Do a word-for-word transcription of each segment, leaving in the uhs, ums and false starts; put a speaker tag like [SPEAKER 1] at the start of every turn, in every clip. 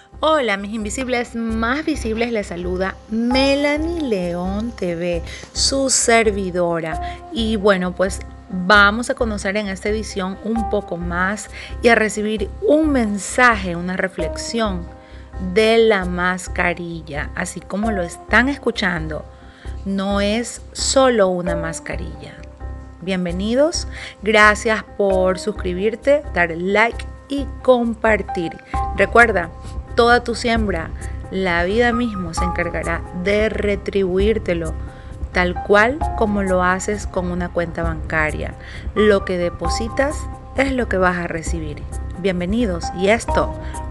[SPEAKER 1] Hola, mis invisibles más visibles, les saluda Melanie León T V, su servidora. Y bueno, pues vamos a conocer en esta edición un poco más y a recibir un mensaje, una reflexión de la mascarilla. Así como lo están escuchando, no es solo una mascarilla. Bienvenidos, gracias por suscribirte, dar like y compartir. Recuerda, toda tu siembra, la vida mismo se encargará de retribuírtelo, tal cual como lo haces con una cuenta bancaria. Lo que depositas es lo que vas a recibir. Bienvenidos, y esto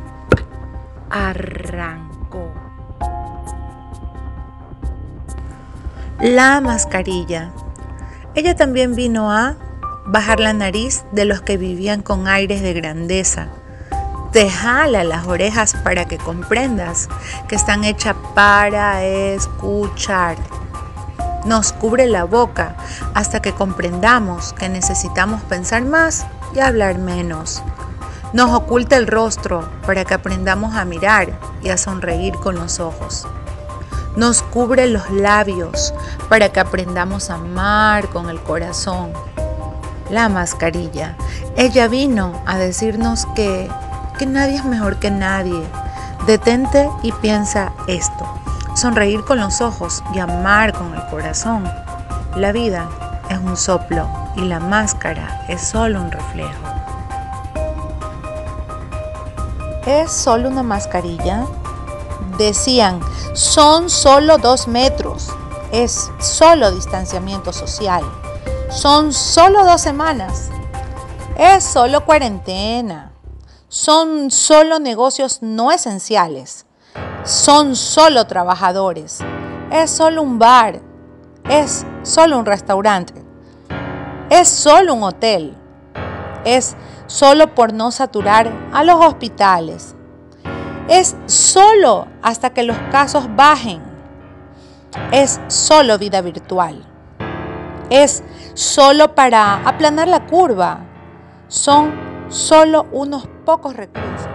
[SPEAKER 1] arrancó. La mascarilla. Ella también vino a bajar la nariz de los que vivían con aires de grandeza. Te jala las orejas para que comprendas que están hechas para escuchar. Nos cubre la boca hasta que comprendamos que necesitamos pensar más y hablar menos. Nos oculta el rostro para que aprendamos a mirar y a sonreír con los ojos. Nos cubre los labios para que aprendamos a amar con el corazón. La mascarilla. Ella vino a decirnos que que nadie es mejor que nadie. Detente y piensa esto. Sonreír con los ojos y amar con el corazón. La vida es un soplo y la máscara es solo un reflejo. ¿Es solo una mascarilla? Decían, son solo dos metros. Es solo distanciamiento social. Son solo dos semanas. Es solo cuarentena. Son solo negocios no esenciales. Son solo trabajadores. Es solo un bar. Es solo un restaurante. Es solo un hotel. Es solo por no saturar a los hospitales. Es solo hasta que los casos bajen. Es solo vida virtual. Es solo para aplanar la curva. Son solo unos pocos reclusos.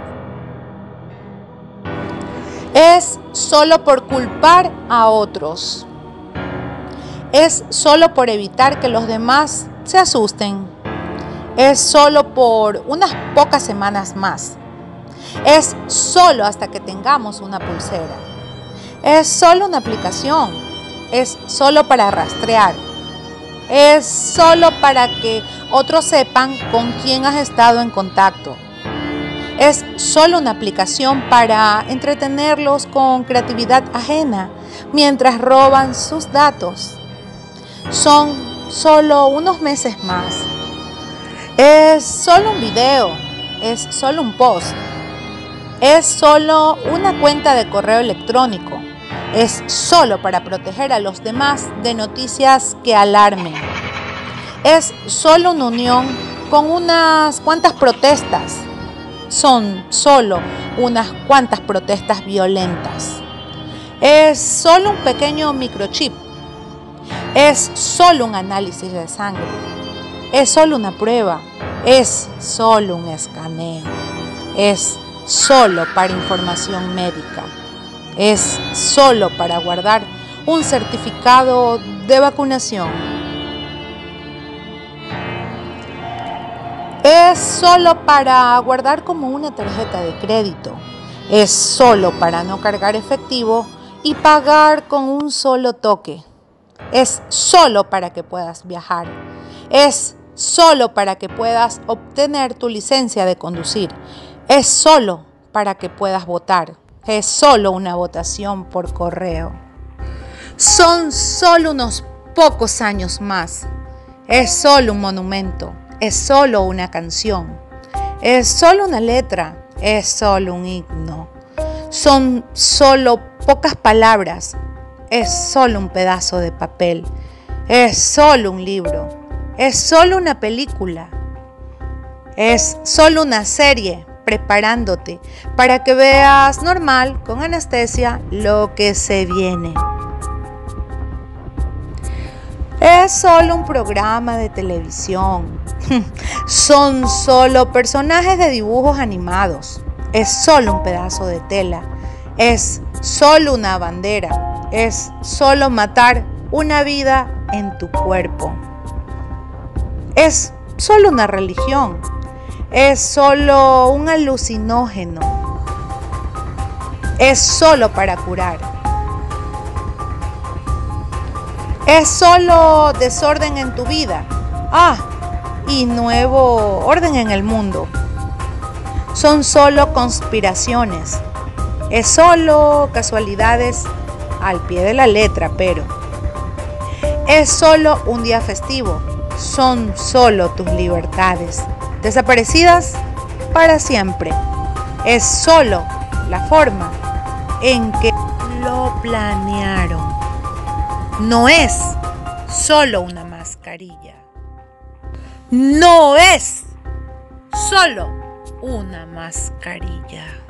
[SPEAKER 1] Es solo por culpar a otros. Es solo por evitar que los demás se asusten. Es solo por unas pocas semanas más. Es solo hasta que tengamos una pulsera. Es solo una aplicación. Es solo para rastrear. Es solo para que otros sepan con quién has estado en contacto. Es solo una aplicación para entretenerlos con creatividad ajena mientras roban sus datos. Son solo unos meses más. Es solo un video. Es solo un post. Es solo una cuenta de correo electrónico. Es solo para proteger a los demás de noticias que alarmen. Es solo una unión con unas cuantas protestas. Son solo unas cuantas protestas violentas. Es solo un pequeño microchip. Es solo un análisis de sangre. Es solo una prueba. Es solo un escaneo. Es solo para información médica. Es solo para guardar un certificado de vacunación. Es solo para guardar como una tarjeta de crédito. Es solo para no cargar efectivo y pagar con un solo toque. Es solo para que puedas viajar. Es solo para que puedas obtener tu licencia de conducir. Es solo para que puedas votar. Es solo una votación por correo. Son solo unos pocos años más. Es solo un monumento. Es solo una canción. Es solo una letra. Es solo un himno. Son solo pocas palabras. Es solo un pedazo de papel. Es solo un libro. Es solo una película. Es solo una serie preparándote para que veas normal, con anestesia, lo que se viene. Es solo un programa de televisión. Son solo personajes de dibujos animados. es solo un pedazo de tela, es solo una bandera, es solo matar una vida en tu cuerpo. Es solo una religión, es solo un alucinógeno, es solo para curar. Es solo desorden en tu vida. Ah, y nuevo orden en el mundo. Son solo conspiraciones. Es solo casualidades al pie de la letra, pero es solo un día festivo. Son solo tus libertades, desaparecidas para siempre. Es solo la forma en que lo planearon. No es solo una mascarilla. No es solo una mascarilla.